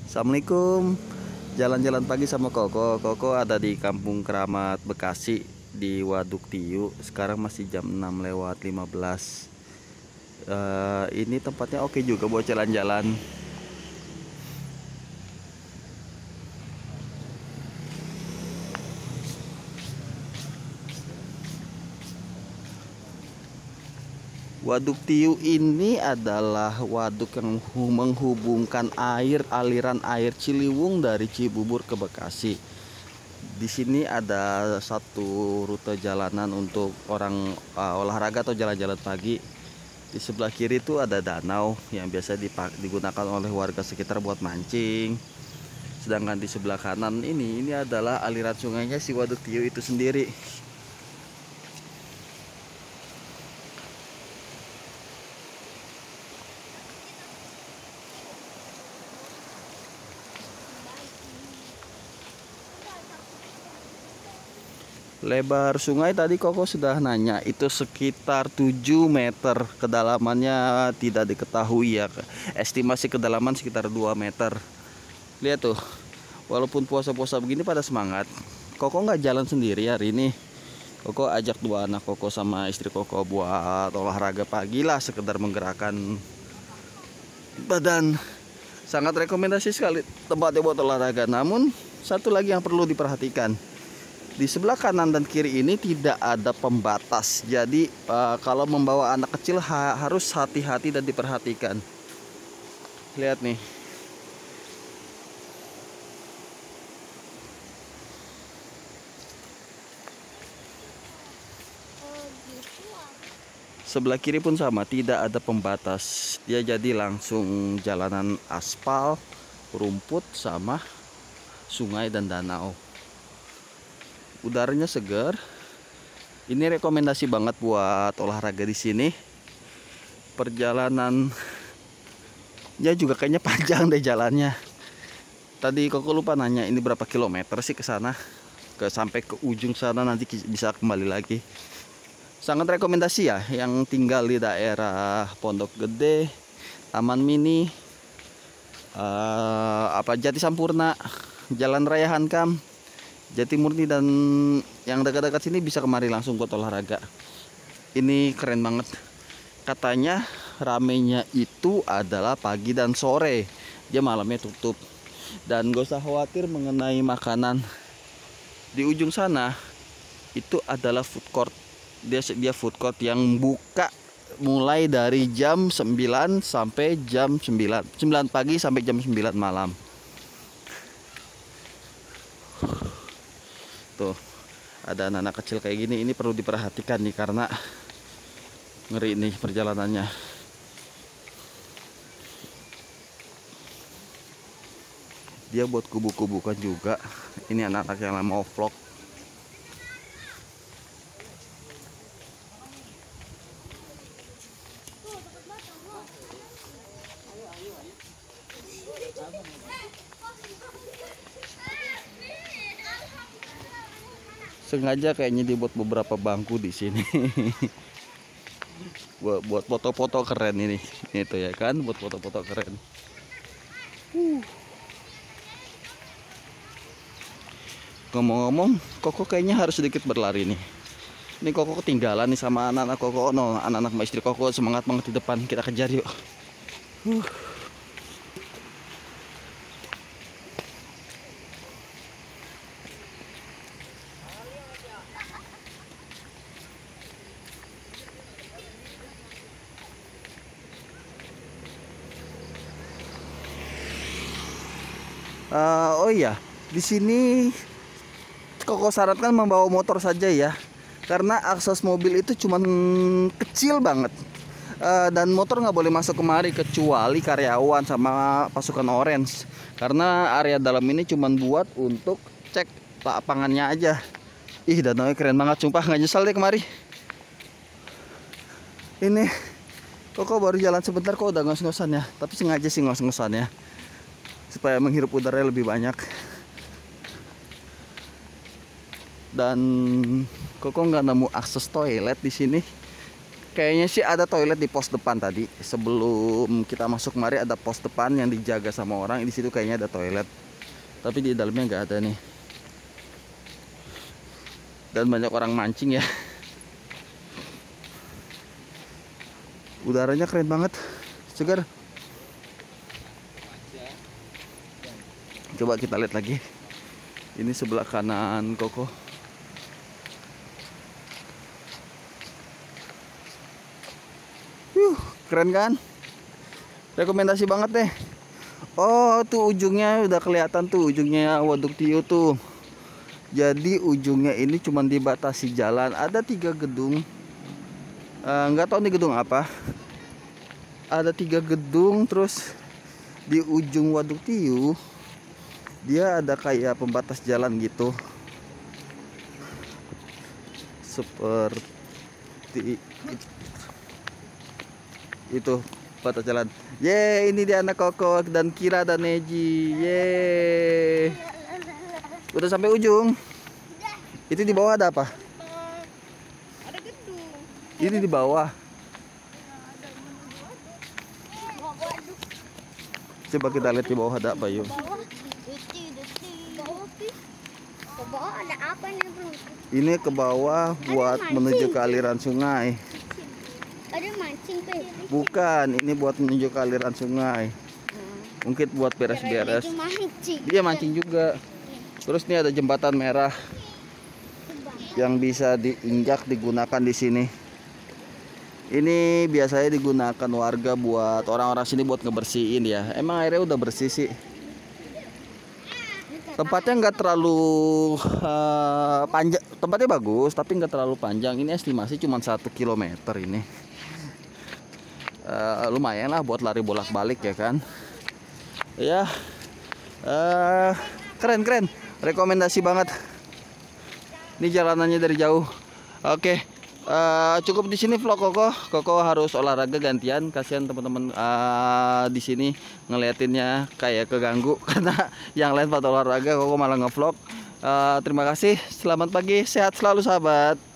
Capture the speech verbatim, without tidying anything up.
Assalamualaikum. Jalan-jalan pagi sama Koko. Koko ada di Kampung Keramat Bekasi di Waduk Tiu. Sekarang masih jam enam lewat lima belas. Eh, ini tempatnya oke juga buat jalan-jalan. Waduk Tiu ini adalah waduk yang menghubungkan air aliran air Ciliwung dari Cibubur ke Bekasi. Di sini ada satu rute jalanan untuk orang uh, olahraga atau jalan-jalan pagi. Di sebelah kiri itu ada danau yang biasa digunakan oleh warga sekitar buat mancing. Sedangkan di sebelah kanan ini ini adalah aliran sungainya si Waduk Tiu itu sendiri. Lebar sungai tadi Koko sudah nanya, itu sekitar tujuh meter. Kedalamannya tidak diketahui ya. Estimasi kedalaman sekitar dua meter. Lihat tuh, walaupun puasa-puasa begini pada semangat. Koko nggak jalan sendiri hari ini. Koko ajak dua anak Koko sama istri Koko buat olahraga pagi lah, sekedar menggerakkan badan. Sangat rekomendasi sekali tempatnya buat olahraga. Namun satu lagi yang perlu diperhatikan, di sebelah kanan dan kiri ini tidak ada pembatas. Jadi uh, kalau membawa anak kecil ha harus hati-hati dan diperhatikan. Lihat nih. Sebelah kiri pun sama, tidak ada pembatas. Dia jadi langsung jalanan aspal, rumput sama sungai dan danau. Udaranya segar. Ini rekomendasi banget buat olahraga di sini. Perjalanan ya juga kayaknya panjang deh jalannya. Tadi Koko lupa nanya ini berapa kilometer sih ke sana, ke sampai ke ujung sana, nanti bisa kembali lagi. Sangat rekomendasi ya yang tinggal di daerah Pondok Gede, Taman Mini, uh, apa Jati Sampurna, Jalan Raya Hankam, Jatimurni, dan yang dekat-dekat sini bisa kemari langsung buat olahraga. Ini keren banget. Katanya ramenya itu adalah pagi dan sore. Dia malamnya tutup. Dan gak usah khawatir mengenai makanan. Di ujung sana itu adalah food court. Dia dia food court yang buka mulai dari jam sembilan sampai jam sembilan. sembilan pagi sampai jam sembilan malam. Tuh, ada anak-anak kecil kayak gini, ini perlu diperhatikan nih karena ngeri nih perjalanannya. Dia buat kubu-kubukan juga. Ini anak-anak yang mau vlog. Sengaja kayaknya dibuat beberapa bangku di sini. buat buat foto-foto keren ini. Itu ya kan, buat foto-foto keren. Ngomong-ngomong, Koko kayaknya harus sedikit berlari nih. Ini Koko ketinggalan nih sama anak-anak Koko. No, anak-anak sama istri Koko semangat banget di depan. Kita kejar yuk. Uh. Uh, oh iya, di sini Koko sarankan membawa motor saja ya, karena akses mobil itu cuman kecil banget. Uh, dan motor nggak boleh masuk kemari kecuali karyawan sama pasukan orange, karena area dalam ini cuman buat untuk cek lapangannya aja. Ih, danaunya keren banget, sumpah nggak nyesel deh kemari. Ini Koko baru jalan sebentar kok udah ngos-ngosan ya, tapi sengaja sih ngos-ngosan ya, supaya menghirup udara lebih banyak. Dan Koko nggak nemu akses toilet di sini. Kayaknya sih ada toilet di pos depan tadi. Sebelum kita masuk kemari ada pos depan yang dijaga sama orang. Di situ kayaknya ada toilet. Tapi di dalamnya nggak ada nih. Dan banyak orang mancing ya. Udaranya keren banget, segar. Coba kita lihat lagi. Ini sebelah kanan Koko. Yuh, keren kan? Rekomendasi banget deh. Oh, tuh ujungnya udah kelihatan tuh, ujungnya Waduk Tiu tuh. Jadi ujungnya ini cuma dibatasi jalan. Ada tiga gedung. Nggak uh, tahu nih gedung apa. Ada tiga gedung, terus di ujung Waduk Tiu dia ada kayak pembatas jalan gitu. Seperti itu batas jalan. Ye, ini dia anak Koko dan Kira dan Neji. Ye, udah sampai ujung. Itu di bawah ada apa? Ada gedung. Ini di bawah. Coba kita lihat di bawah ada apa yuk. Ke bawah ada apa nih, Bro? Ini ke bawah buat menuju ke aliran sungai. Ada mancing, Pe. Bukan, ini buat menuju ke aliran sungai. Mungkin buat beres-beres. Dia mancing juga. Terus ini ada jembatan merah yang bisa diinjak, digunakan di sini. Ini biasanya digunakan warga buat orang-orang sini buat ngebersihin ya. Emang airnya udah bersih sih. Tempatnya nggak terlalu uh, panjang, tempatnya bagus tapi nggak terlalu panjang. Ini estimasi cuma satu kilometer ini. Uh, lumayan lah buat lari bolak-balik ya kan. Ya, uh, keren keren. Rekomendasi banget. Ini jalanannya dari jauh. Oke, uh, cukup di sini vlog Koko. Koko harus olahraga gantian. Kasihan teman-teman uh, di sini ngeliatinnya kayak keganggu karena yang lain pada olahraga, Koko malah ngevlog. Uh, terima kasih. Selamat pagi, sehat selalu sahabat.